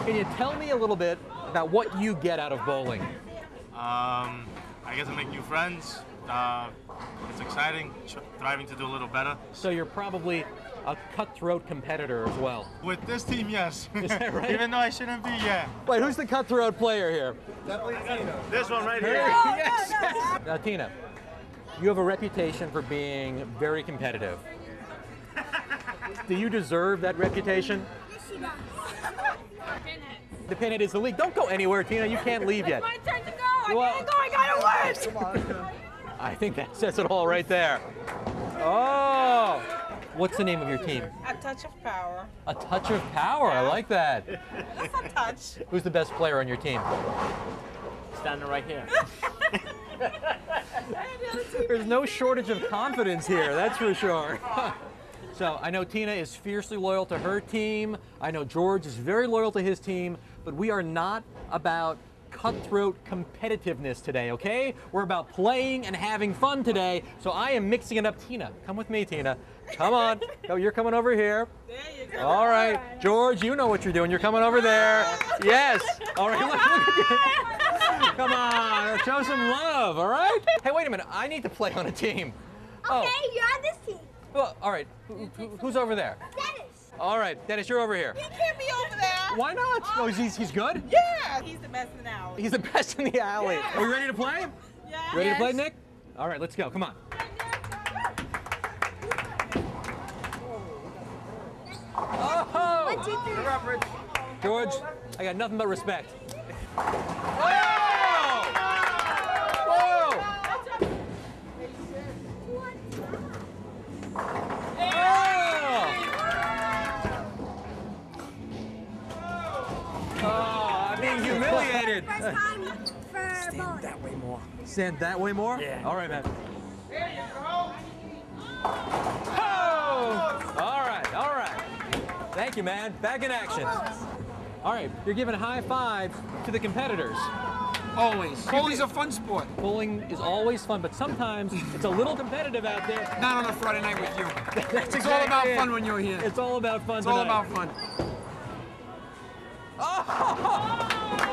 Can you tell me a little bit about what you get out of bowling? I get to make new friends. It's exciting, striving to do a little better. So you're probably a cutthroat competitor as well. With this team, yes. Is that right? Even though I shouldn't be, yeah. Wait, who's the cutthroat player here? Definitely Tina. This one right here. Yes, yes. Now, Tina, you have a reputation for being very competitive. Do you deserve that reputation? Yes, she does. The pinhead is the league. Don't go anywhere, Tina. You can't leave yet. My turn to go. I gotta go. I gotta win. Come on. I think that says it all right there. Oh! What's the name of your team? A touch of power. A touch of power. I like that. That's a touch. Who's the best player on your team? Standing right here. There's no shortage of confidence here, that's for sure. So I know Tina is fiercely loyal to her team. I know George is very loyal to his team, but we are not about cutthroat competitiveness today, okay? We're about playing and having fun today, so I am mixing it up. Tina, come with me, Tina. Come on. Oh, you're coming over here. There you go. All right. George, you know what you're doing. You're coming over there. Yes. All right. Look at you. Come on. Show some love, all right? Hey, wait a minute. I need to play on a team. Okay, you're on this team. Well, all right. Who's over there? Dennis. All right. Dennis, you're over here. He can't be over there. Why not? Oh, he's good? Yeah. He's the best in the alley. He's the best in the alley. Yeah. Are we ready to play? Yeah. Ready to play, Nick? All right, let's go. Come on. Oh! 1, 2, 3. George, I got nothing but respect. Oh! Whoa! Oh, I'm being humiliated. First time for bowling. That way more. Stand that way more? Yeah. All right, man. There you go. Oh! All right, all right. Thank you, man. Back in action. All right, you're giving a high five to the competitors. Always. Bowling's a fun sport. Bowling is always fun, but sometimes it's a little competitive out there. Not on a Friday night with you. That's It's all about exactly it. fun when you're here. It's all about fun It's all tonight. about fun. Oh!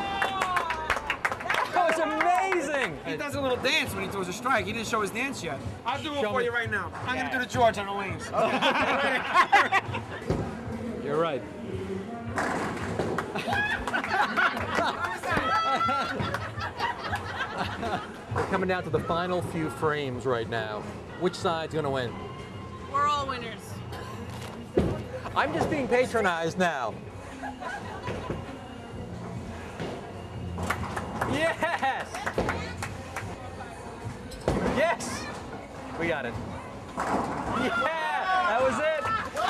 That was amazing! He does a little dance when he throws a strike. He didn't show his dance yet. I'll do it Show for me. you right now. I'm going to do the George on the lanes. You're right. We're coming down to the final few frames right now. Which side's gonna win? We're all winners. I'm just being patronized now. Yes! Yes! We got it. Yeah! That was it!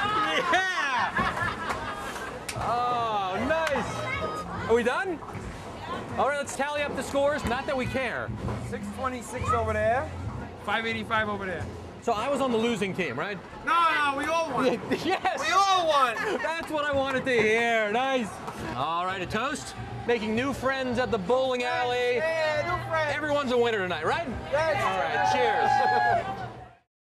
Yeah! Oh, nice! Are we done? All right, let's tally up the scores. Not that we care. 626 over there. 585 over there. So I was on the losing team, right? No, we all won. Yes! We all won. That's what I wanted to hear. Nice. All right, a toast. Making new friends at the bowling alley. Yeah, new friends. Everyone's a winner tonight, right? Yes. All right, cheers.